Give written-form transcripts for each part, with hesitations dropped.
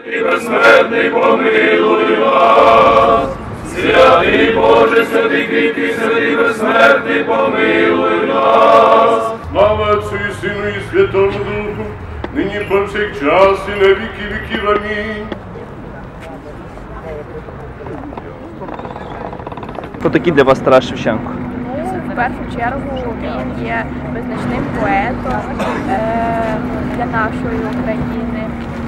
і безсмертний помилуй нас. Святий Боже, святий кріпкий, святий безсмертний помилуй нас. Слава Отцю і Сину і Святому Духу, нині повсякчас і на віки віків. Амінь. Хто такий для вас Тарас Шевченко? В першу чергу він є визначним поетом для нашої України,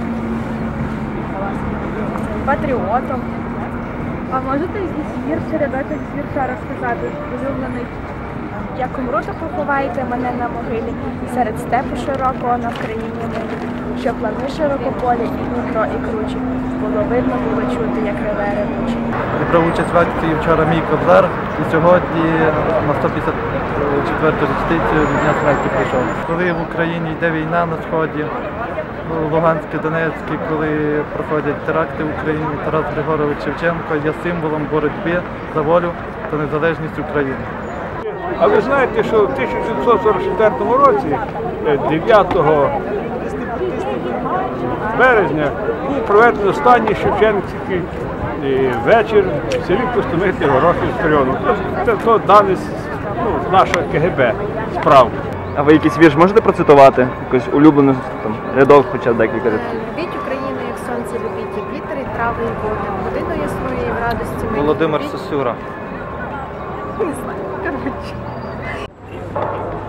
патріотом. А можете якийсь вірш, рядочок з вірша розказати, улюблений? Як умру, то поховайте мене на могилі, серед степу широкого на Вкраїні милі, що плани широкополі, і Дніпро, і кручі, було видно, було чути, як реве ревучі. Я брав участь в акції вчора «Мій Кобзар» і сьогодні на 154-ту річницю від Дня смерті прийшов. Коли в Україні йде війна на Сході, Луганське, Донецьке, коли проходять теракти в Україні, Тарас Григорович Шевченко є символом боротьби за волю та незалежність України. А ви знаєте, що в 1944 році, 9 березня, був проведений останній Шевченківський вечір в селі Пустомиті Горохівського району. Це дані з нашого КГБ справ. А ви якийсь вірш можете процитувати? Якийсь улюблений рядок, хоча декілька рядків? Любіть Україну, як сонце, любіть, як вітер, і трави, і воду, годину ясної в радості мені. Володимир Сосюра. Не знаю, коротше.